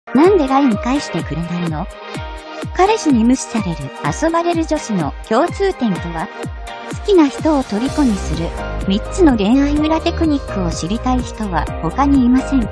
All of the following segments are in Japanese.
なんで LINE 返してくれないの？彼氏に無視される遊ばれる女子の共通点とは？好きな人を虜にする3つの恋愛裏テクニックを知りたい人は他にいませんか？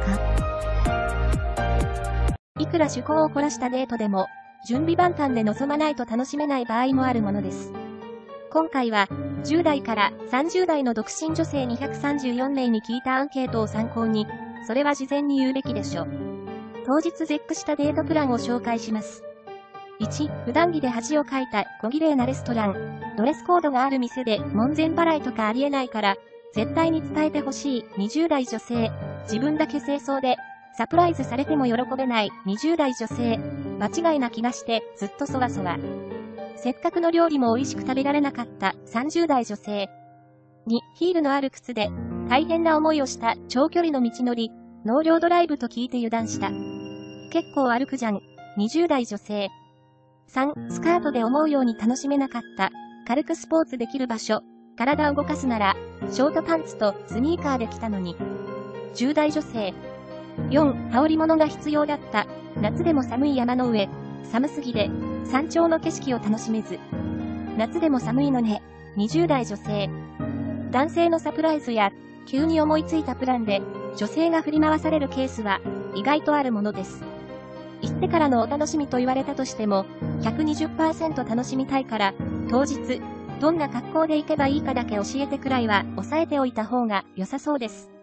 いくら趣向を凝らしたデートでも、準備万端で臨まないと楽しめない場合もあるものです。今回は、10代から30代の独身女性234名に聞いたアンケートを参考に、それは事前に言うべきでしょ。当日絶句したデートプランを紹介します。1、普段着で恥をかいた小綺麗なレストラン。ドレスコードがある店で門前払いとかありえないから、絶対に伝えてほしい20代女性。自分だけ清掃で、サプライズされても喜べない20代女性。間違いな気がしてずっとそわそわ。せっかくの料理も美味しく食べられなかった30代女性。2、ヒールのある靴で大変な思いをした長距離の道のり。納涼ドライブと聞いて油断した。結構歩くじゃん。20代女性。3、スカートで思うように楽しめなかった。軽くスポーツできる場所。体を動かすなら、ショートパンツとスニーカーで来たのに。10代女性。4、羽織物が必要だった。夏でも寒い山の上。寒すぎで、山頂の景色を楽しめず。夏でも寒いのね。20代女性。男性のサプライズや、急に思いついたプランで、女性が振り回されるケースは、意外とあるものです。行ってからのお楽しみと言われたとしても、120% 楽しみたいから、当日、どんな格好で行けばいいかだけ教えてくらいは抑えておいた方が良さそうです。